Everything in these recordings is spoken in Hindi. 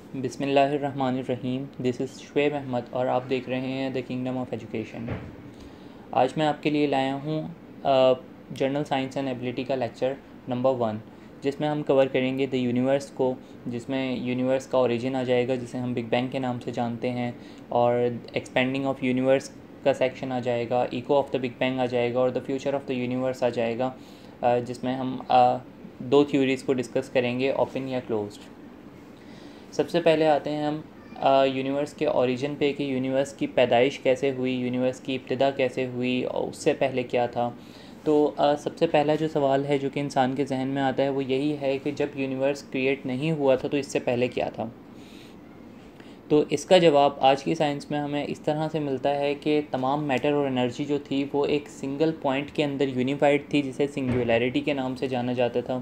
बिस्मिल्लाहिर्रहमानिर्रहीम। दिस इज़ शुएब अहमद और आप देख रहे हैं द किंगडम ऑफ एजुकेशन। आज मैं आपके लिए लाया हूँ जनरल साइंस एंड एबिलिटी का लेक्चर नंबर 1, जिसमें हम कवर करेंगे द यूनिवर्स को, जिसमें यूनिवर्स का ओरिजिन आ जाएगा जिसे हम बिग बैंग के नाम से जानते हैं, और एक्सपेंडिंग ऑफ यूनिवर्स का सेक्शन आ जाएगा, echo of the big bang आ जाएगा, और the future of the universe आ जाएगा, जिसमें हम दो थ्योरीज़ को डिस्कस करेंगे, ओपन या क्लोज्ड। सबसे पहले आते हैं हम यूनिवर्स के ओरिजिन पे कि यूनिवर्स की पैदाइश कैसे हुई, यूनिवर्स की इब्तिदा कैसे हुई और उससे पहले क्या था। तो सबसे पहला जो सवाल है जो कि इंसान के जहन में आता है वो यही है कि जब यूनिवर्स क्रिएट नहीं हुआ था तो इससे पहले क्या था। तो इसका जवाब आज की साइंस में हमें इस तरह से मिलता है कि तमाम मैटर और एनर्जी जो थी वो एक सिंगल पॉइंट के अंदर यूनिफाइड थी, जिसे सिंगुलैरिटी के नाम से जाना जाता था।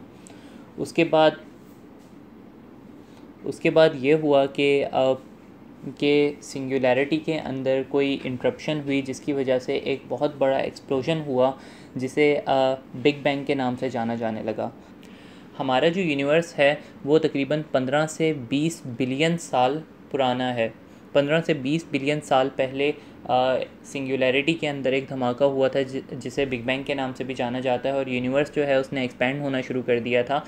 उसके बाद ये हुआ कि सिंगुलैरिटी के अंदर कोई इंटरप्शन हुई जिसकी वजह से एक बहुत बड़ा एक्सप्लोजन हुआ जिसे बिग बैंग के नाम से जाना जाने लगा। हमारा जो यूनिवर्स है वो तकरीबन 15 से 20 बिलियन साल पुराना है। 15 से 20 बिलियन साल पहले सिंगुलैरिटी के अंदर एक धमाका हुआ था जिसे बिग बैंग के नाम से भी जाना जाता है, और यूनिवर्स जो है उसने एक्सपैंड होना शुरू कर दिया था।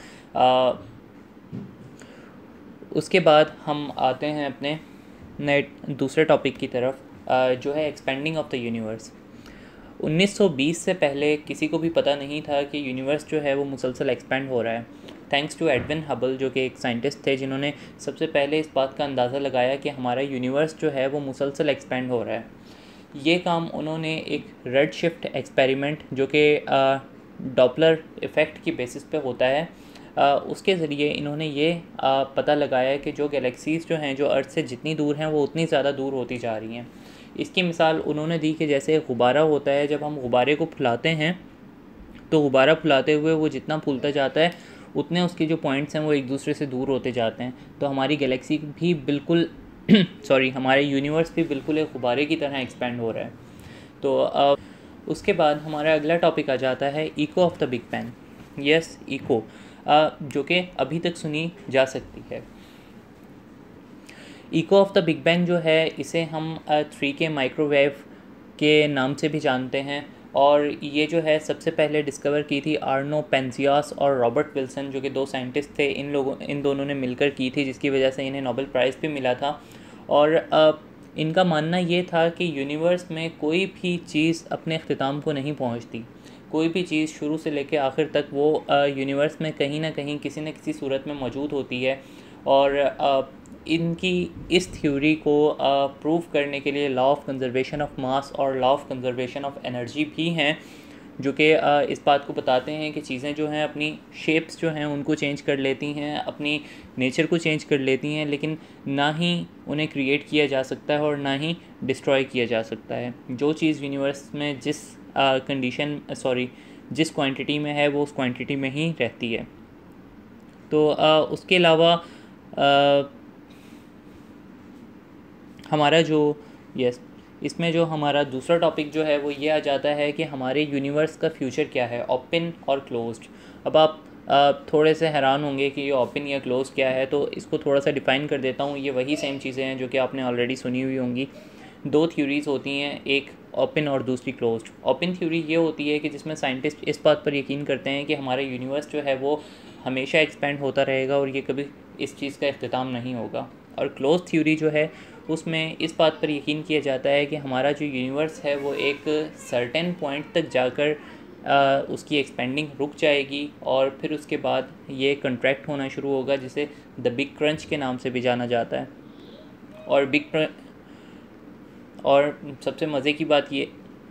उसके बाद हम आते हैं अपने नए दूसरे टॉपिक की तरफ, जो है एक्सपेंडिंग ऑफ द यूनिवर्स। 1920 से पहले किसी को भी पता नहीं था कि यूनिवर्स जो है वो मुसलसल एक्सपेंड हो रहा है। थैंक्स टू एडविन हबल, जो कि एक साइंटिस्ट थे जिन्होंने सबसे पहले इस बात का अंदाज़ा लगाया कि हमारा यूनिवर्स जो है वो मुसलसल एक्सपेंड हो रहा है। ये काम उन्होंने एक रेड शिफ्ट एक्सपेरिमेंट, जो कि डॉपलर इफ़ेक्ट की बेसिस पे होता है, उसके ज़रिए इन्होंने ये पता लगाया कि जो गैलेक्सीज़ जो हैं जो अर्थ से जितनी दूर हैं वो उतनी ज़्यादा दूर होती जा रही हैं। इसकी मिसाल उन्होंने दी कि जैसे गुब्बारा होता है, जब हम गुब्बारे को फुलाते हैं तो गुब्बारा फुलाते हुए वो जितना फूलता जाता है उतने उसके जो पॉइंट्स हैं वो एक दूसरे से दूर होते जाते हैं। तो हमारी गैलेक्सी भी बिल्कुल हमारे यूनिवर्स भी बिल्कुल एक गुब्बारे की तरह एक्सपेंड हो रहा है। तो उसके बाद हमारा अगला टॉपिक आ जाता है echo of the big bang. Yes, echo, जो कि अभी तक सुनी जा सकती है। Echo of the big bang जो है इसे हम 3K माइक्रोवेव के नाम से भी जानते हैं, और ये जो है सबसे पहले डिस्कवर की थी आर्नो पेंजियास और रॉबर्ट विल्सन, जो कि दो साइंटिस्ट थे। इन दोनों ने मिलकर की थी, जिसकी वजह से इन्हें नोबेल प्राइज़ भी मिला था। और इनका मानना ये था कि यूनिवर्स में कोई भी चीज़ अपने अख्तिताम को नहीं पहुंचती। कोई भी चीज़ शुरू से लेकर आखिर तक वो यूनिवर्स में कहीं ना कहीं किसी न किसी सूरत में मौजूद होती है। और इनकी इस थ्योरी को प्रूव करने के लिए law of conservation of mass और law of conservation of energy भी हैं, जो कि इस बात को बताते हैं कि चीज़ें जो हैं अपनी शेप्स जो हैं उनको चेंज कर लेती हैं, अपनी नेचर को चेंज कर लेती हैं, लेकिन ना ही उन्हें क्रिएट किया जा सकता है और ना ही डिस्ट्रॉय किया जा सकता है। जो चीज़ यूनिवर्स में जिस क्वांटिटी में है वो उस क्वांटिटी में ही रहती है। तो उसके अलावा हमारा जो इसमें जो हमारा दूसरा टॉपिक जो है वो ये आ जाता है कि हमारे यूनिवर्स का फ्यूचर क्या है, ओपन और क्लोज्ड। अब आप थोड़े से हैरान होंगे कि ये ओपन या क्लोज क्या है, तो इसको थोड़ा सा डिफ़ाइन कर देता हूँ। ये वही सेम चीज़ें हैं जो कि आपने ऑलरेडी सुनी हुई होंगी। दो थ्योरीज़ होती हैं, एक ओपन और दूसरी क्लोज्ड। ओपन थ्योरी ये होती है कि जिसमें साइंटिस्ट इस बात पर यकीन करते हैं कि हमारा यूनिवर्स जो है वो हमेशा एक्सपेंड होता रहेगा और ये कभी इस चीज़ का इख्तिताम नहीं होगा। और क्लोज थ्योरी जो है उसमें इस बात पर यकीन किया जाता है कि हमारा जो यूनिवर्स है वो एक सर्टेन पॉइंट तक जाकर उसकी एक्सपेंडिंग रुक जाएगी, और फिर उसके बाद ये कंट्रैक्ट होना शुरू होगा, जिसे द बिग क्रंच के नाम से भी जाना जाता है। और सबसे मज़े की बात ये,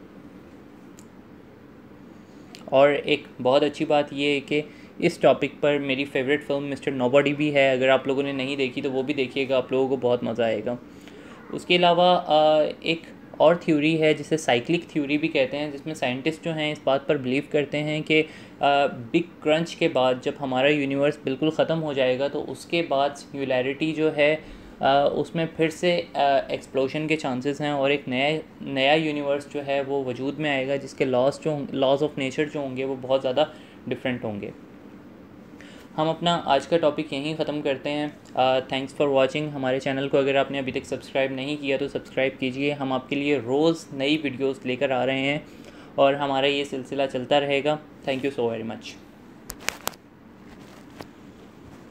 और एक बहुत अच्छी बात ये है कि इस टॉपिक पर मेरी फेवरेट फिल्म मिस्टर नोबॉडी भी है। अगर आप लोगों ने नहीं देखी तो वो भी देखिएगा, आप लोगों को बहुत मज़ा आएगा। उसके अलावा एक और थ्योरी है जिसे साइक्लिक थ्योरी भी कहते हैं, जिसमें साइंटिस्ट जो हैं इस बात पर बिलीव करते हैं कि बिग क्रंच के बाद जब हमारा यूनिवर्स बिल्कुल ख़त्म हो जाएगा तो उसके बाद सिंगुलैरिटी जो है उसमें फिर से एक्सप्लोजन के चांसेस हैं, और एक नया यूनिवर्स जो है वो वजूद में आएगा, जिसके लॉज ऑफ नेचर जो होंगे वो बहुत ज़्यादा डिफरेंट होंगे। हम अपना आज का टॉपिक यहीं ख़त्म करते हैं। Thanks for watching. हमारे चैनल को अगर आपने अभी तक सब्सक्राइब नहीं किया तो सब्सक्राइब कीजिए। हम आपके लिए रोज़ नई वीडियोस लेकर आ रहे हैं और हमारा ये सिलसिला चलता रहेगा। Thank you so very much.